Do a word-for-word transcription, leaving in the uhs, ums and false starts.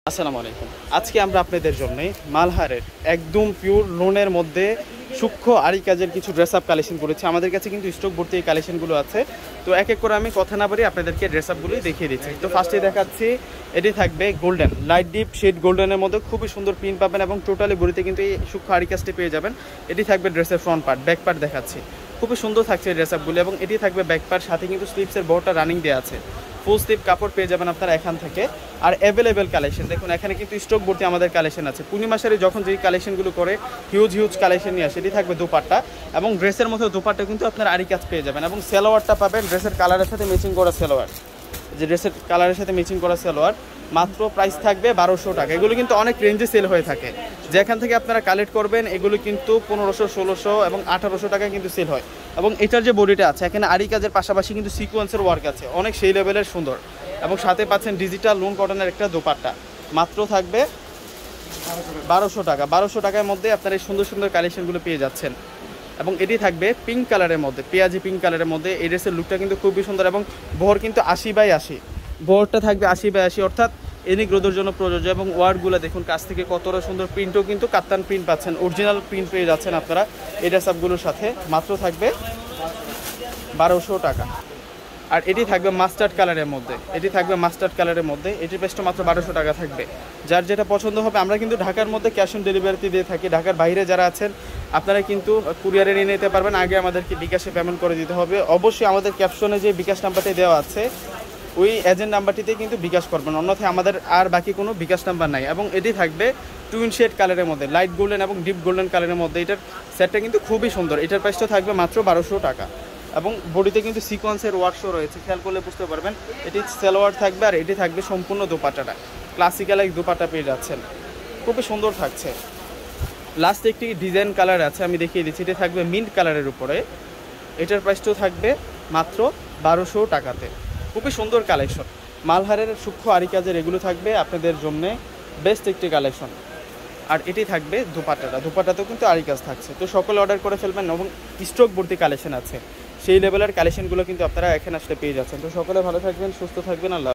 আসসালামু আলাইকুম। আজকে আমরা আপনাদের জন্য মালহারের একদম পিওর লোনের মধ্যে সূক্ষ্ম আরি কাজের কিছু ড্রেস আপ কালেকশন করেছি। আমাদের কাছে কিন্তু স্টক ভর্তি এই কালেকশনগুলো আছে। তো এক এক করে আমি কথা না বলি আপনাদেরকে ড্রেস আপগুলোই দেখিয়ে দিচ্ছি। তো ফার্স্টে দেখাচ্ছি, এটি থাকবে গোল্ডেন লাইট ডিপ শেড গোল্ডেনের মধ্যে খুবই সুন্দর প্রিন্ট পাবেন এবং টোটালি বডিতে কিন্তু এই সূক্ষ্ম আরি কাজটি পেয়ে যাবেন। এটি থাকবে ড্রেসের ফ্রন্ট পার্ট, ব্যাক পার্ট দেখাচ্ছি, খুবই সুন্দর থাকছে এই ড্রেস আপগুলো এবং এটি থাকবে ব্যাক পার্ট, সাথে কিন্তু স্লিপসের বড়টা রানিং দেওয়া আছে। ফুল স্লিপ কাপড় পেয়ে যাবেন আপনারা এখান থেকে। আর অ্যাভেলেবেল কালেকশন দেখুন, এখানে কিন্তু স্টক ভর্তি আমাদের কালেকশন আছে। পূর্ণিমা শাড়ি যখন যেই কালেকশনগুলো করে হিউজ হিউজ কালেকশন নিয়ে আসে। এটি থাকবে দুপাট্টা এবং ড্রেসের মধ্যে দুপাট্টা কিন্তু আপনার আরি কাজ পেয়ে যাবেন এবং সালোয়ারটা পাবেন ড্রেসের কালারের সাথে ম্যাচিং করা সালোয়ার। যে ড্রেসের কালারের সাথে ম্যাচিং করা সালোয়ার মাত্র প্রাইস থাকবে বারোশো টাকা। এগুলো কিন্তু অনেক রেঞ্জে সেল হয়ে থাকে, যেখান থেকে আপনারা কালেক্ট করবেন এগুলো কিন্তু পনেরোশো ষোলোশো এবং আঠারোশো টাকায় কিন্তু সেল হয়। এবং এটার যে বডিটা আছে এখানে আরি কাজের পাশাপাশি কিন্তু সিকোয়েন্সের ওয়ার্ক আছে, অনেক সেই লেভেলের সুন্দর। এবং সাথে পাচ্ছেন ডিজিটাল লুন কটনের একটা দোপাট্টা, মাত্র থাকবে বারোশো টাকা। বারোশো টাকার মধ্যে আপনারা এই সুন্দর সুন্দর কালেকশনগুলো পেয়ে যাচ্ছেন। এবং এটি থাকবে পিঙ্ক কালারের মধ্যে, পেঁয়াজি পিঙ্ক কালারের মধ্যে। এই ড্রেসের লুকটা কিন্তু খুবই সুন্দর এবং বহর কিন্তু আশি বাই আশি, বহরটা থাকবে আশি বাই আশি, অর্থাৎ এনিক রোদের জন্য প্রযোজ্য। এবং ওয়ার্ডগুলো দেখুন কাছ থেকে কতটা সুন্দর, প্রিন্টও কিন্তু কাপ্তান প্রিন্ট পাচ্ছেন, অরিজিনাল প্রিন্ট পেয়ে যাচ্ছেন আপনারা এই ড্রেস আপগুলোর সাথে। মাত্র থাকবে বারোশো টাকা। আর এটি থাকবে মাস্টার্ড কালারের মধ্যে, এটি থাকবে মাস্টার্ড কালারের মধ্যে। এটির প্রাইসটা মাত্র বারোশো টাকা থাকবে। যার যেটা পছন্দ হবে, আমরা কিন্তু ঢাকার মধ্যে ক্যাশ অন ডেলিভারিতে দিয়ে থাকি। ঢাকার বাইরে যারা আছেন আপনারা কিন্তু কুরিয়ারে নিয়ে নিতে পারবেন, আগে আমাদেরকে বিকাশে পেমেন্ট করে দিতে হবে। অবশ্যই আমাদের ক্যাপশনে যে বিকাশ নাম্বারটি দেওয়া আছে ওই এজেন্ট নাম্বারটিতে কিন্তু বিকাশ করবেন, অন্যথায় আমাদের আর বাকি কোনো বিকাশ নাম্বার নাই। এবং এটি থাকবে টুইন শেড কালারের মধ্যে, লাইট গোল্ডেন এবং ডিপ গোল্ডেন কালারের মধ্যে। এটার সেটটা কিন্তু খুবই সুন্দর। এটার প্রাইসটা থাকবে মাত্র বারোশো টাকা এবং বডিতে কিন্তু সিকোয়েন্সের ওয়ার্কশো রয়েছে, খেয়াল করলে বুঝতে পারবেন। এটি সালোয়ার থাকবে আর এটি থাকবে সম্পূর্ণ দোপাট্টাটা, ক্লাসিক্যাল এক দোপাট্টা পেয়ে যাচ্ছেন, খুবই সুন্দর থাকছে। লাস্ট একটি ডিজাইন কালার আছে, আমি দেখিয়ে দিচ্ছি। এটি থাকবে মিন্ট কালারের উপরে, এটার প্রাইসটাও থাকবে মাত্র বারোশো টাকাতে। খুবই সুন্দর কালেকশন, মালহারের সূক্ষ্ম আরি কাজের এগুলো থাকবে আপনাদের জন্য বেস্ট একটি কালেকশন। আর এটি থাকবে দুপাট্টাটা, দুপাট্টাতেও কিন্তু আরি কাজ থাকছে। তো সকলে অর্ডার করে ফেলবেন এবং স্টক ভর্তি কালেকশন আছে, সেই লেভেলের কালেকশনগুলো কিন্তু আপনারা এখানে আসলে পেয়ে যাচ্ছেন। তো সকলে ভালো থাকবেন, সুস্থ থাকবেন, আল্লাহ।